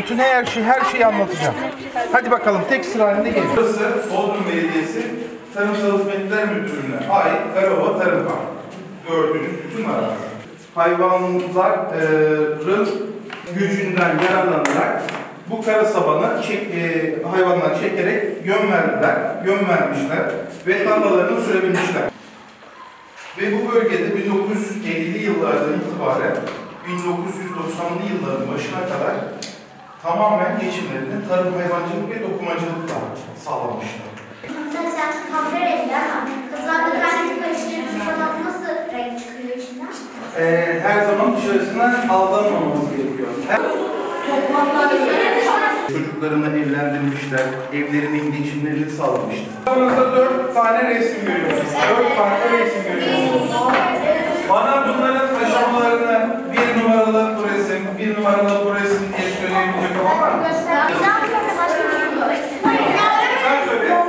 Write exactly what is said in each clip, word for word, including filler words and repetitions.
bütün her şeyi her şeyi anlatacağım. Hadi bakalım tek sıra halinde gelin. Burası Bodrum Belediyesi Tarımsal Hizmetler Müdürlüğü'ne ait Garova Tarım Parkı. Gördüğünüz bütün arazi. Hayvanların gücünden yararlanarak bu kara sabanı çek, e, hayvanlar çekerek yön verdiler, yön vermişler ve tarlalarını sürebilmişler. Ve bu bölgede bin dokuz yüz ellili yıllardan itibaren bin dokuz yüz doksanlı yılların başına kadar tamamen geçimlerini tarım, hayvancılık ve dokumacılıkla sağlamışlar. Mesela kahve rengi ama kızlarda renk karıştırdığı zaman nasıl renk çıkıyor içinden? Ee, her zaman dışarısına aldanmamamız gerekiyor. Çocuklarını evlendirmişler, evlerinin geçimlerini sağlamışlar. Aramızda dört tane resim görüyorsunuz. Dört farklı resim görüyorsunuz. Bana bunların aşamalarını bir numaralı bu resim, bir numaralı bu resim diye söyleyebilecek olan var mı? Sen söyle.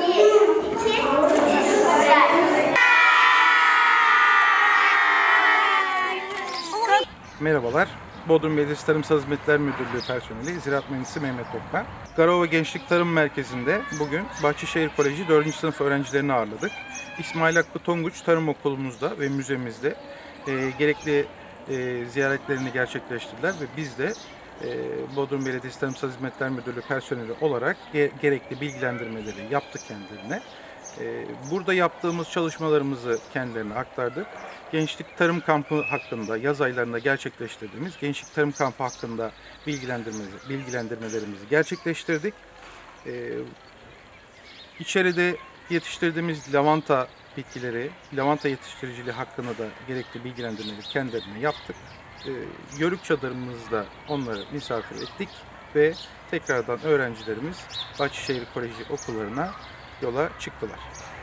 Merhabalar. Bodrum Belediyesi Tarımsal Hizmetler Müdürlüğü personeli Ziraat Mühendisi Mehmet Okman. Garova Gençlik Tarım Merkezi'nde bugün Bahçeşehir Koleji dördüncü sınıf öğrencilerini ağırladık. İsmail Hakkı Tonguç Tarım Okulumuzda ve müzemizde e, gerekli e, ziyaretlerini gerçekleştirdiler ve biz de e, Bodrum Belediyesi Tarımsal Hizmetler Müdürlüğü personeli olarak ge gerekli bilgilendirmeleri yaptık kendilerine. Burada yaptığımız çalışmalarımızı kendilerine aktardık. Gençlik Tarım Kampı hakkında, yaz aylarında gerçekleştirdiğimiz Gençlik Tarım Kampı hakkında bilgilendirmelerimizi gerçekleştirdik. İçeride yetiştirdiğimiz lavanta bitkileri, lavanta yetiştiriciliği hakkında da gerekli bilgilendirmeleri kendilerine yaptık. Yörük çadırımızda onları misafir ettik ve tekrardan öğrencilerimiz Bahçeşehir Koleji okullarına yola çıktılar.